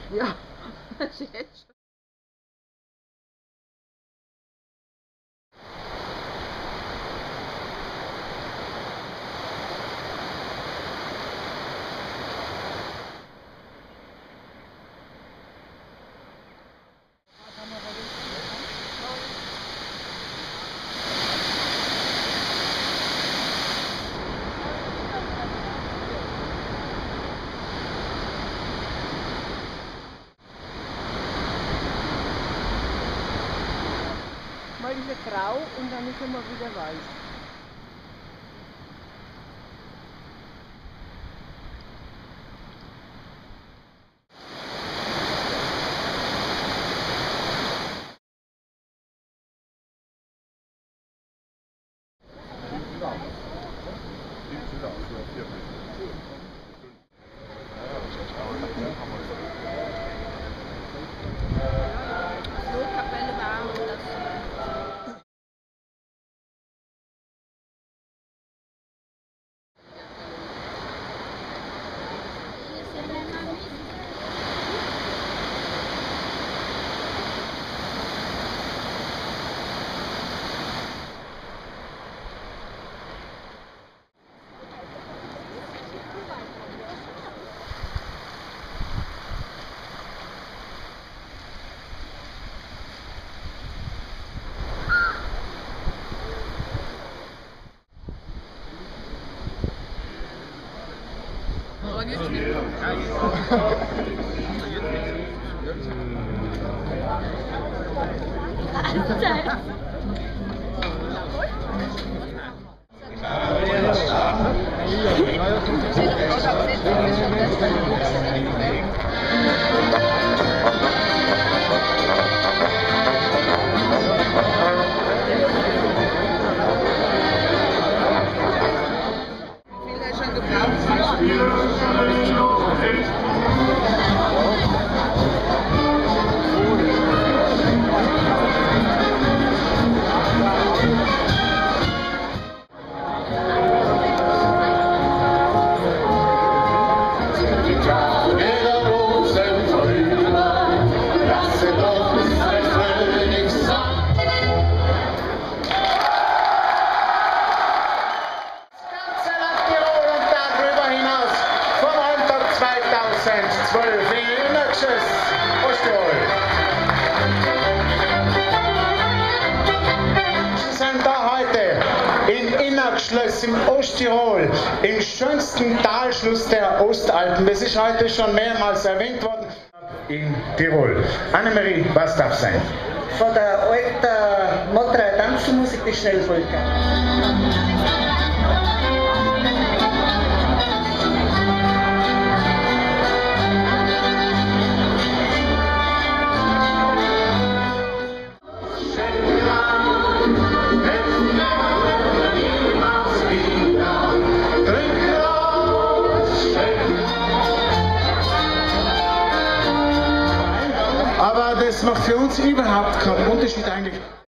Ja, das ist jetzt schon. Mal ist er grau und dann ist er mal wieder weiß. Kapelle war und das. Im Osttirol, im schönsten Talschluss der Ostalpen. Das ist heute schon mehrmals erwähnt worden. In Tirol. Annemarie, was darf sein? Von der alten Motra Tanzmusik, die Schnellpolka. Aber das macht für uns überhaupt keinen Unterschied eigentlich.